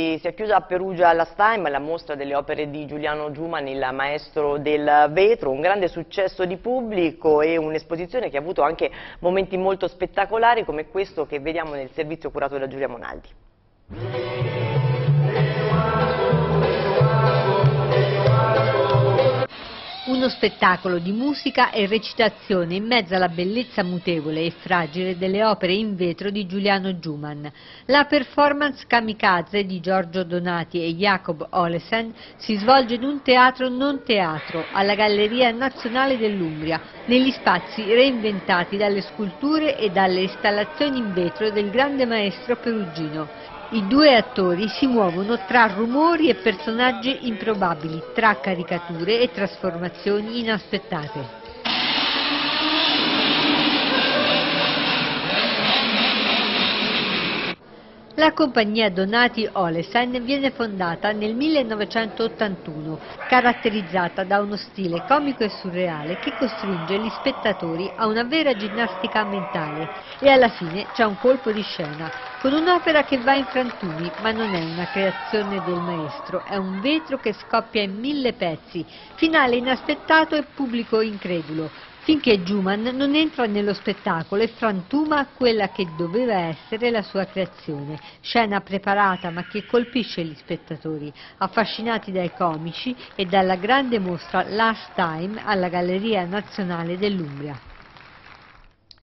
si è chiusa a Perugia alla Time, la mostra delle opere di Giuliano Giuman, il maestro del vetro, un grande successo di pubblico e un'esposizione che ha avuto anche momenti molto spettacolari come questo che vediamo nel servizio curato da Giulia Monaldi. Uno spettacolo di musica e recitazione in mezzo alla bellezza mutevole e fragile delle opere in vetro di Giuliano Giuman. La performance Kamikaze di Giorgio Donati e Jacob Olesen si svolge in un teatro non teatro, alla Galleria Nazionale dell'Umbria, negli spazi reinventati dalle sculture e dalle installazioni in vetro del grande maestro perugino. I due attori si muovono tra rumori e personaggi improbabili, tra caricature e trasformazioni inaspettate. La compagnia Donati Olesen viene fondata nel 1981, caratterizzata da uno stile comico e surreale che costringe gli spettatori a una vera ginnastica mentale e alla fine c'è un colpo di scena, con un'opera che va in frantumi, ma non è una creazione del maestro, è un vetro che scoppia in 1000 pezzi, finale inaspettato e pubblico incredulo, finché Giuman non entra nello spettacolo e frantuma quella che doveva essere la sua creazione, scena preparata ma che colpisce gli spettatori, affascinati dai comici e dalla grande mostra Last Time alla Galleria Nazionale dell'Umbria.